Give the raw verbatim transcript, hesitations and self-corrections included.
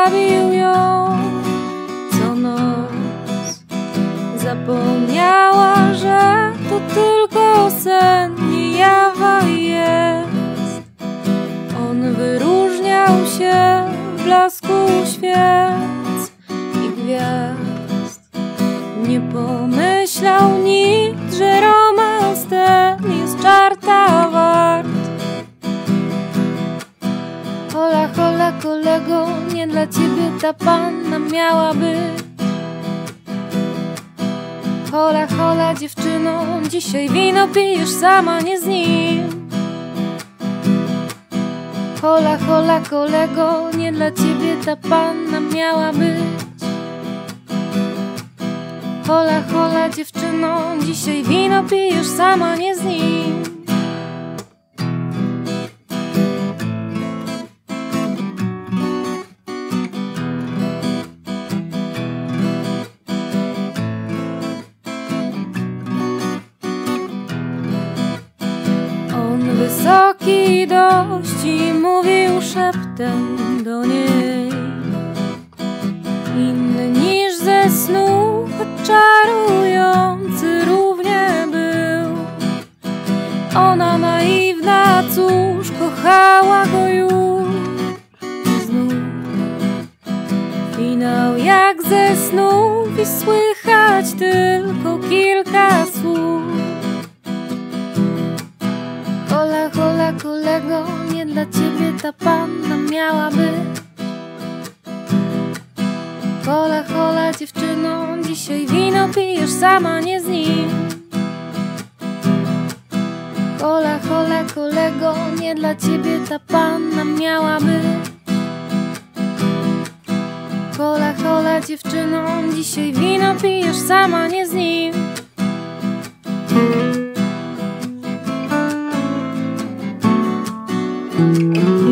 zabił ją co noc. Zapomniała, że to tylko sen, nie jawa jest. On wyróżniał się w blasku świec i gwiazd. Nie pomyślał nikt, że romans ten jest czarta wart. Hola, hola, kolego, nie dla ciebie ta panna miała być. Hola, hola, dziewczyno, dzisiaj wino pijesz sama, nie z nim. Hola, hola, kolego, nie dla ciebie ta panna miała być. Hola, hola, dziewczyno, dzisiaj wino pijesz sama, nie z nim. On wysoki dość i mówił szeptem do niej, inny niż ze snu, czarujący równie był. Ona naiwna, cóż, kochała go już znów. Finał jak ze snów i słychać tylko kilka słów. Hola, hola, kolego, nie dla ciebie ta panna miała być. Hola, hola, dziewczyno, dzisiaj wino pijesz sama, nie z nim. Hola, hola, kolego, nie dla ciebie ta panna miała być. Hola, hola, dziewczyno, dzisiaj wino pijesz sama, nie z nim. Thank you.